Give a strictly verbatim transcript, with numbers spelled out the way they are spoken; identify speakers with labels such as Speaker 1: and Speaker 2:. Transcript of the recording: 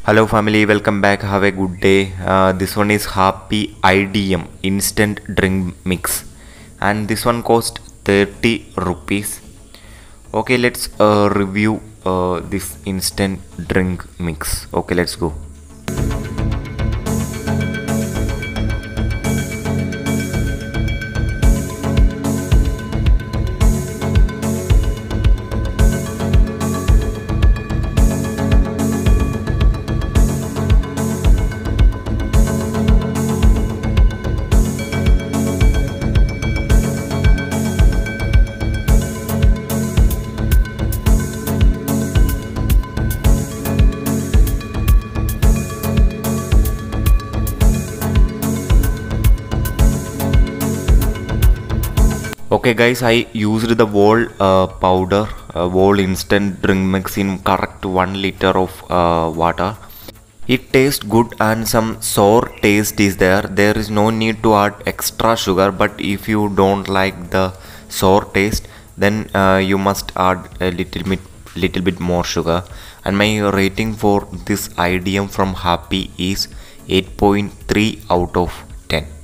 Speaker 1: Hello family, welcome back. Have a good day. Uh, this one is Happy I D M instant drink mix, and this one cost thirty rupees. Okay, let's uh, review uh, this instant drink mix. Okay, let's go. Okay guys, I used the whole uh, powder, uh, whole instant drink mix in correct one liter of uh, water. It tastes good and some sour taste is there. There is no need to add extra sugar, but if you don't like the sour taste, then uh, you must add a little bit little bit more sugar. And my rating for this I D M from Happy is eight point three out of ten.